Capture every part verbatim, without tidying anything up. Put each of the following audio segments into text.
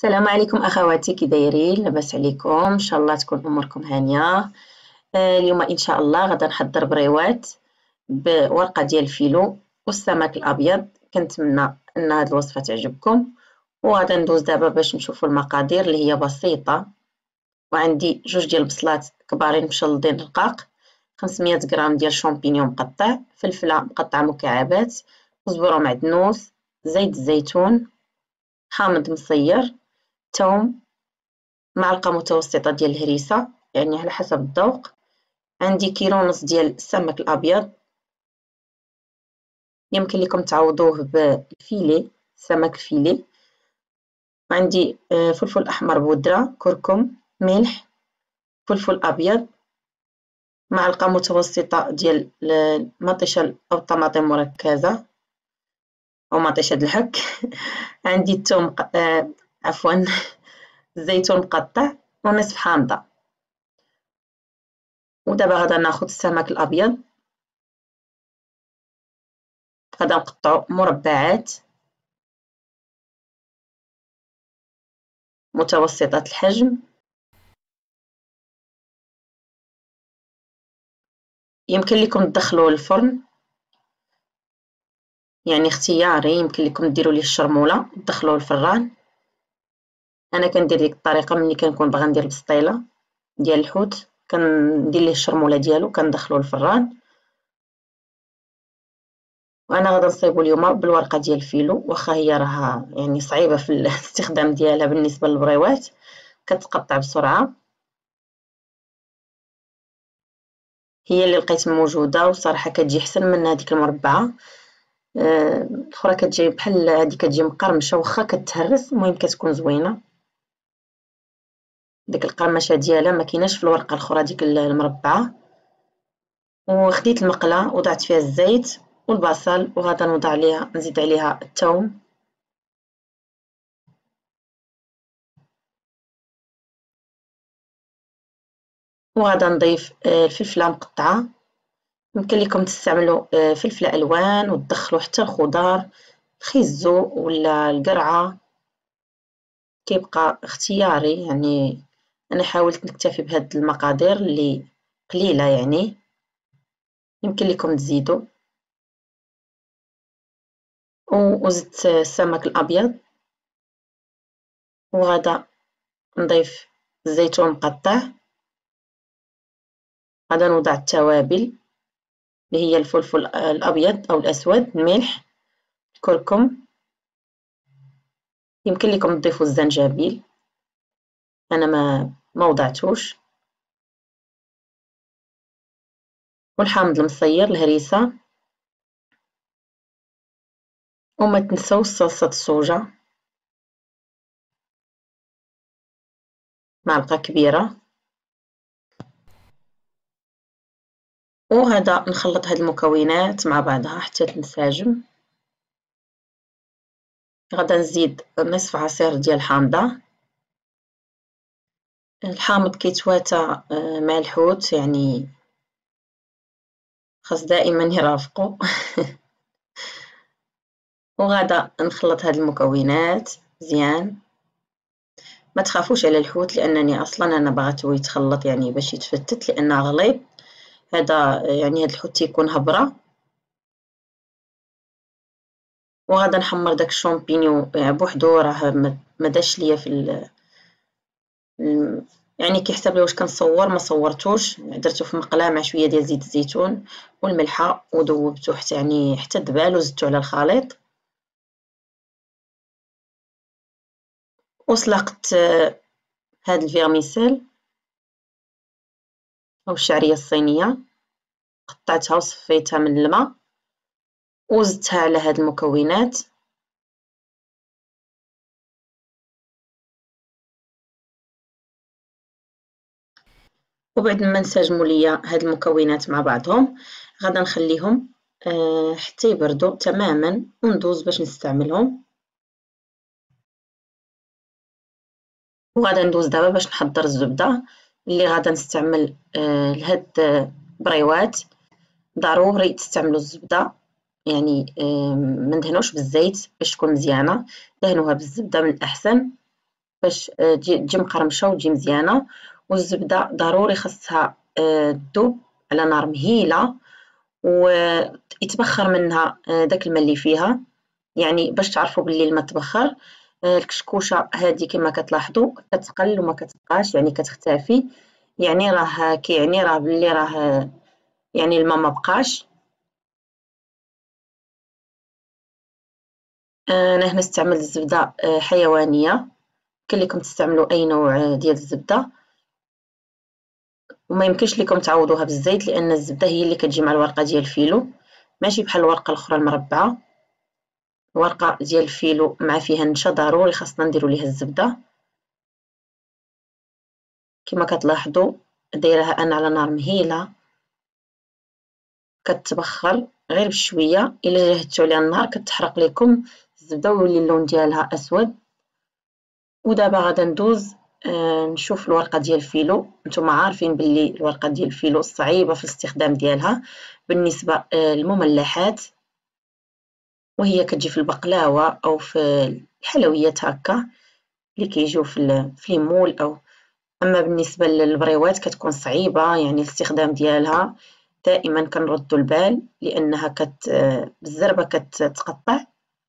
السلام عليكم اخواتي، كي دايرين؟ لاباس عليكم؟ ان شاء الله تكون اموركم هانيه. آه، اليوم ان شاء الله غادا نحضر بريوات بورقه ديال الفيلو والسمك الابيض. كنتمنى ان هذه الوصفه تعجبكم، وغادا ندوز دابا باش نشوفوا المقادير اللي هي بسيطه. وعندي جوج ديال البصلات كبارين مشلضين رقاق، خمسمية غرام ديال شامبينيون مقطع، فلفله مقطعه مكعبات، كزبره معدنوس، زيت الزيتون، حامض مصير، ثوم، معلقة متوسطة ديال الهريسة يعني على حسب الذوق. عندي كيلو ونص ديال السمك الأبيض، يمكن لكم تعوضوه بالفيلي، سمك الفيلي. عندي فلفل أحمر بودرة، كركم، ملح، فلفل أبيض، معلقة متوسطة ديال المطيشة أو الطماطم مركزة أو مطيشة الحك. عندي الثوم آه عفوا الزيتون مقطع ونصف حامضة. ودابا غادا ناخد السمك الأبيض، غادا نقطعو مربعات متوسطة الحجم. يمكن لكم تدخلوه للفرن، يعني اختياري، يمكن لكم ديروا ليه الشرموله تدخلوه للفران. انا كندير ديك الطريقه ملي كنكون باغا ندير البسطيله ديال الحوت، كندير ليه الشرموله ديالو كندخلوه للفران. وانا غادا نصايبو اليوم بالورقه ديال الفيلو، واخا هي راها يعني صعيبه في الاستخدام ديالها بالنسبه للبريوات، كتقطع بسرعه. هي اللي لقيت موجوده وصراحه كتجي احسن من هذيك المربعه. الاخرى كتجي بحال هذه كتجي مقرمشه، واخا كتهرس المهم كتكون زوينه. ديك القرمشه ديالها ما كايناش في الورقه الاخرى ديك المربعه. وخديت المقله وضعت فيها الزيت والبصل، وغادا نوضع عليها نزيد عليها الثوم، وغادا نضيف الفلفله مقطعه. يمكن لكم تستعملوا فلفله الوان وتدخلوا حتى الخضار، الخيزو ولا القرعه، كيبقى اختياري. يعني انا حاولت نكتفي بهاد المقادير اللي قليله، يعني يمكن لكم تزيدوا. وزدت السمك الابيض، وغادا نضيف الزيتون مقطع. غادا نوضع التوابل اللي هي الفلفل الابيض او الاسود، الملح، الكركم، يمكن لكم تضيفوا الزنجبيل، انا ما ما وضعتوش، والحامض المصير، الهريسه. وما تنسوش صلصه الصوجه، معلقه كبيره. وهذا نخلط هاد المكونات مع بعضها حتى تنسجم. غادا نزيد نصف عصير ديال الحامضه. الحامض كيتواتى مع الحوت، يعني خاص دائما يرافقو. وغادا نخلط هاد المكونات مزيان. ما تخافوش على الحوت، لانني اصلا انا بغيتو يتخلط يعني باش يتفتت، لانه غليظ. هذا يعني هاد الحوت تيكون هبره. وغادا نحمر داك الشامبينيون بوحدو، راه ما داش ليا في ال... يعني كيحسب لي واش كنصور ما صورتوش. درتو في مقله مع شويه ديال زيت الزيتون والملحه، وذوبته حتى يعني حتى دبال، وزدتو على الخليط. وسلقت هاد الفيرميسيل او الشعريه الصينيه، قطعتها وصفيتها من الماء وزدتها على هاد المكونات. وبعد ما انسجموا ليا هاد المكونات مع بعضهم، غادا نخليهم أه حتى يبردوا تماما وندوز باش نستعملهم. وغادا ندوز دابا باش نحضر الزبده اللي غادا نستعمل أه لهاد بريوات. ضروري تستعملوا الزبده، يعني أه ما ندهنوش بالزيت باش تكون مزيانه، دهنوها بالزبده من الاحسن. باش تجي تجي مقرمشة وتجي مزيانة. والزبدة ضروري خاصها تذوب على نار مهيلة ويتبخر منها داك الماء اللي فيها، يعني باش تعرفوا بلي الماء تبخر. الكشكوشة هذه كما كتلاحظوا كتقل وما كتبقاش، يعني كتختفي، يعني راه كيعني راه بلي راه يعني الماء ما بقاش. انا هنا استعملت الزبدة حيوانية، كان لكم تستعملوا اي نوع ديال الزبدة، وما يمكنش لكم تعوضوها بالزيت لان الزبدة هي اللي كتجي مع الورقة ديال الفيلو، ماشي بحال الورقة الاخرى المربعة. الورقة ديال الفيلو مع فيها النشا ضروري خاصنا نديرو ليها الزبدة. كما كتلاحظوا دايرها انا على نار مهيلة كتبخر غير بشويه، الا جهدتو عليها النار كتحرق لكم الزبده ويولي اللون ديالها اسود. ودابا غادا ندوز آه نشوف الورقه ديال الفيلو. نتوما عارفين بلي الورقه ديال الفيلو صعيبه في الاستخدام ديالها بالنسبه آه للمملحات، وهي كتجي في البقلاوه او في الحلويات هكا اللي كيجيو في في المول. او اما بالنسبه للبريوات كتكون صعيبه، يعني الاستخدام ديالها دائما كنردوا البال لانها كت بالزربه كتقطع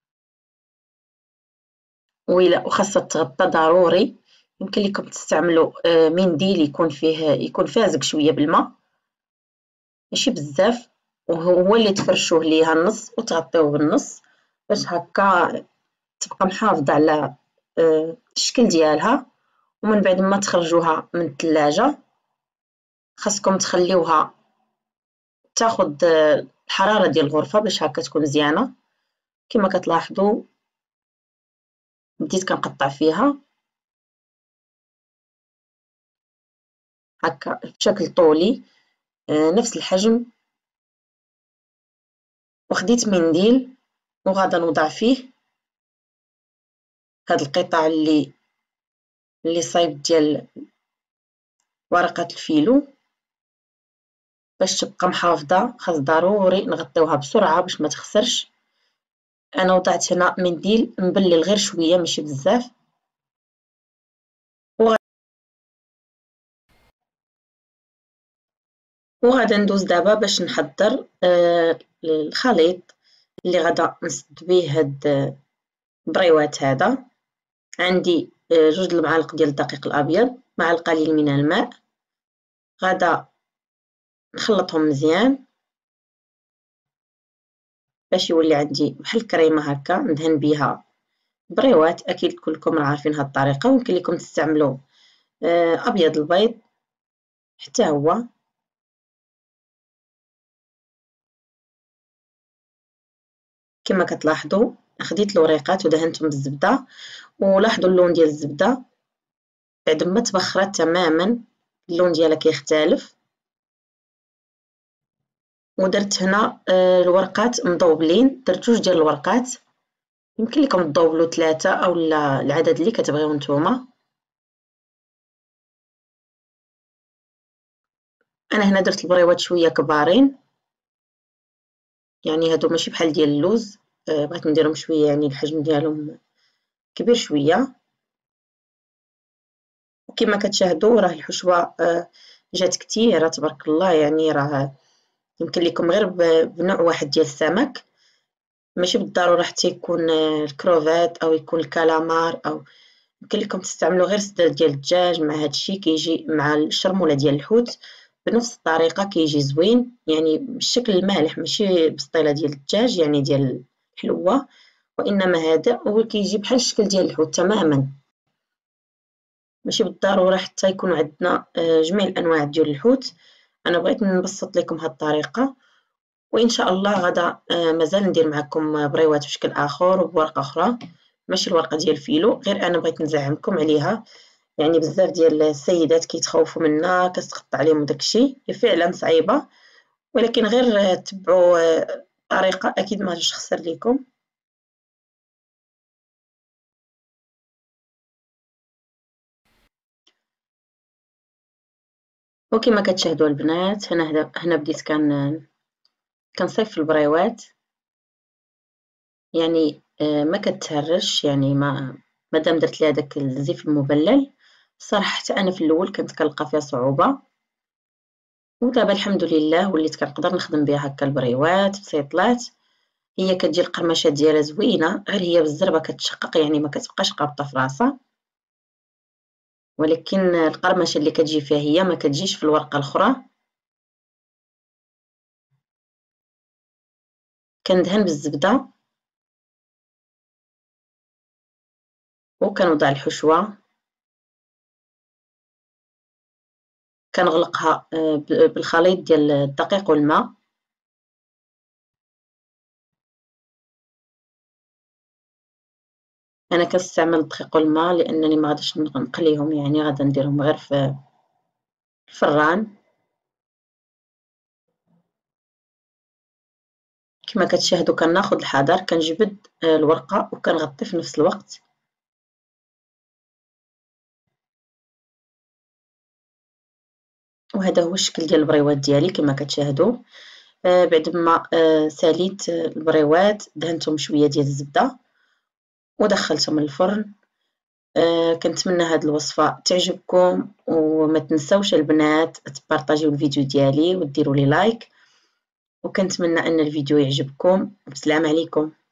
وإلا وخاصها تغطى ضروري. يمكن لكم تستعملوا منديل يكون فيه يكون فازق شويه بالماء ماشي بزاف، وهو اللي تفرشوه ليها النص وتغطيوه بالنص باش هكا تبقى محافظه على الشكل ديالها. ومن بعد ما تخرجوها من الثلاجه خاصكم تخليوها تاخد الحراره ديال الغرفه باش هكا تكون مزيانه. كما كتلاحظوا بديت كنقطع فيها هكا بشكل طولي نفس الحجم، وخديت منديل وغادا نوضع فيه هاد القطع اللي اللي صايب ديال ورقه الفيلو باش تبقى محافظه. خاص ضروري نغطيوها بسرعه باش ما تخسرش. انا وضعت هنا منديل مبلل غير شويه ماشي بزاف. وغادا ندوز دابا باش نحضر آه الخليط اللي غادا نسد به هاد البريوات. هذا عندي آه جوج المعالق ديال الدقيق الابيض مع القليل من الماء. غادا نخلطهم مزيان باش يولي عندي بحال الكريمه هكا ندهن بها بريوات. اكيد كلكم عارفين هاد الطريقه، ويمكن لكم تستعملوا آه ابيض البيض حتى هو. كما كتلاحظوا خديت الوريقات ودهنتهم بالزبده، ولاحظوا اللون ديال الزبده بعد ما تبخرت تماما اللون ديالها كيختلف. ودرت هنا الورقات مضوبلين، درت جوج ديال الورقات، يمكن لكم تضوبلوا ثلاثه او العدد اللي كتبغيو نتوما. انا هنا درت البريوات شويه كبارين، يعني هادو ماشي بحال ديال اللوز، بغيت نديرهم شويه يعني الحجم ديالهم كبير شويه. وكما كتشاهدوا راه الحشوه جات كثيره تبارك الله، يعني راه يمكن لكم غير بنوع واحد ديال السمك، ماشي بالضروره حتى يكون الكروفات او يكون الكالامار، او يمكن لكم تستعملوا غير صدر ديال الدجاج مع هادشي كيجي مع الشرموله ديال الحوت بنفس الطريقه كيجي زوين، يعني بالشكل المالح ماشي بسطيله ديال الدجاج يعني ديال الحلوه، وانما هذا هو كيجي بحال الشكل ديال الحوت تماما. ماشي بالضروره حتى يكون عندنا جميع الانواع ديال الحوت. انا بغيت نبسط لكم هاد الطريقه، وان شاء الله غدا مازال ندير معكم بريوات بشكل اخر وبورقه اخرى ماشي الورقه ديال الفيلو. غير انا بغيت نزعمكم عليها، يعني بزاف ديال السيدات كيتخوفوا منها كتقطع عليهم داكشي، هي فعلا صعيبه، ولكن غير تبعوا طريقه اكيد ما غاديش تخسر لكم. وكما كتشاهدوا البنات هنا هنا بديت كان كنصيف في البريوات، يعني ما كتهرش، يعني ما مادام درت ليها داك الزيت المبلل. الصراحه حتى انا في الاول كنت كنلقى فيها صعوبه، ودابا الحمد لله وليت كنقدر نخدم بها هكا البريوات بسيطلات. هي كتجي القرمشه ديالها زوينه، غير هي بالزربه كتشقق يعني ما كتبقاش قابطه في راسها، ولكن القرمشه اللي كتجي فيها هي ما كتجيش في الورقه الاخرى. كندهن بالزبده وكنوضع الحشوه، كنغلقها بالخليط ديال الدقيق والماء. انا كنستعمل الدقيق والماء لانني ما غاديش نقليهم، يعني غادا نديرهم غير في الفران. كما كتشاهدوا كناخذ الحذر، كنجبد الورقه وكنغطي في نفس الوقت. وهذا هو الشكل ديال البريوات ديالي كما كتشاهدوا. آه بعد ما آه ساليت البريوات دهنتهم شويه ديال الزبده ودخلتهم للفرن. آه كنتمنى هذه الوصفه تعجبكم، وما تنسوش البنات تبارطاجيو الفيديو ديالي وديروا لي لايك، وكنتمنى ان الفيديو يعجبكم. بسلام عليكم.